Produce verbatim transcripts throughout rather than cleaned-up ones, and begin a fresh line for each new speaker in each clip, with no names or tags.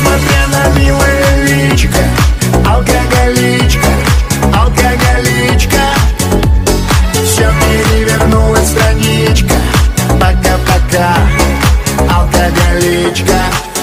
несмотря на милое личико. Алкоголичка, алкоголичка, все перевернулась страничка. Пока-пока, алкоголичка.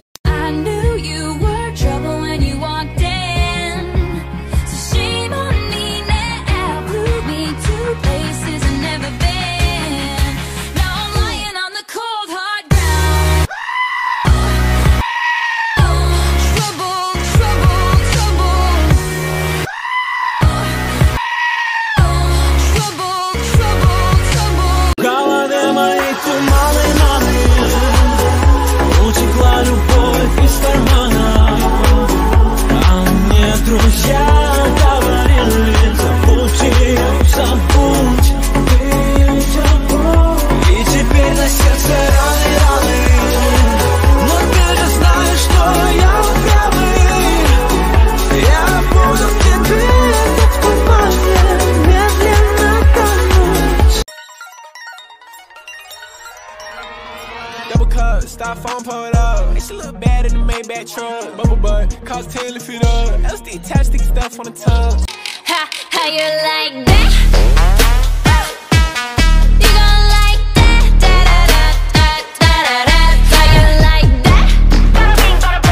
Styrofoam, pull it up. And she look bad in the Maybach truck. Bubble butt, cost ten to fit up. L S D attached, sticky stuff on the tub.
Ha, how you like that? You gon' like that? Da da da da da da da. How you like that? How you like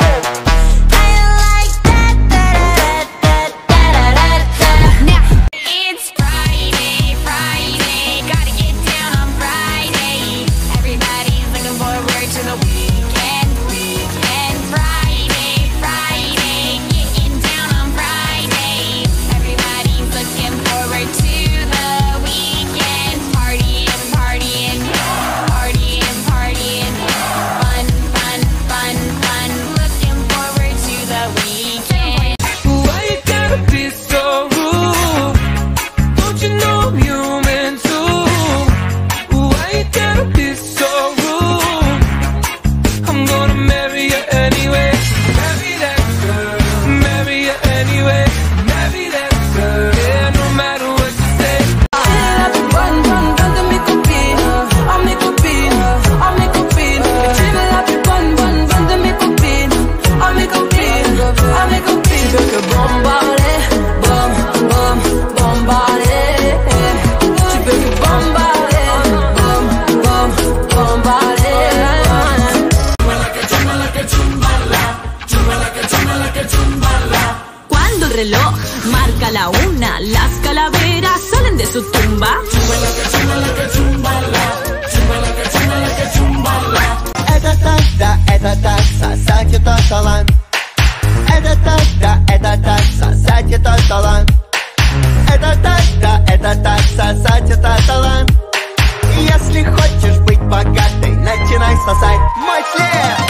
that? Da da da da da da da. Now it's Friday, Friday. Gotta get down on Friday. Everybody's looking forward to the weekend, weekend. Friday, Friday, getting down on Friday. Everybody's looking forward to the weekend. Partying, partying, partying, partying. Fun, fun, fun, fun. Looking forward to the weekend.
Why you gotta be so rude? Don't you know I'm human too? Why you gotta be so rude? I'm gonna marry you anyway. Marry that girl. Marry you anyway. Marry that girl. Yeah, no matter what you say.
Run, run, run to make a beat. I'll make a beat. I'll make a beat. Dream it up, run, run, run to make a beat. I'll make a beat. I'll make a beat. Porque bombale, bom, bom, bombale. Tu veux que bombale, bom, bom, bombale.
Cuando el reloj marca la una, las calaveras salen de su tumba.
Это так, да, это так, сосать это талант. Это так, да, это так, сосать это талант. Это так, да, это так, сосать это талант. Если хочешь быть богатой, начинай сосать мой член.